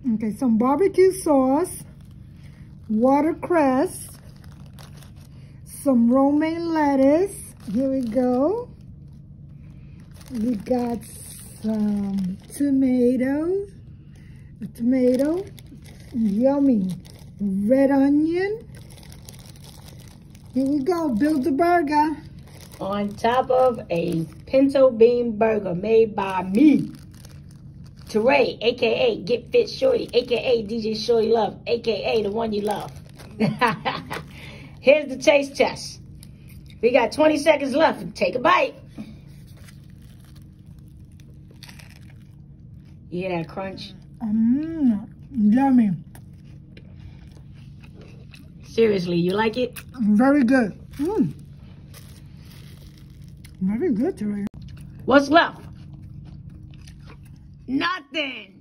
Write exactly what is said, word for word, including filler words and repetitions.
Okay, some barbecue sauce, watercress, some romaine lettuce. Here we go. We got some tomatoes, a tomato, yummy red onion. Here we go, build the burger. On top of a pinto bean burger made by me, Teray, A K A Get Fit Shorty, A K A D J Shorty Love, A K A the one you love. Here's the taste test. We got twenty seconds left. Take a bite. You hear that crunch? Mmm, yummy. Seriously, you like it? Very good. Mmm. Very good, Teray. What's left? Nothing.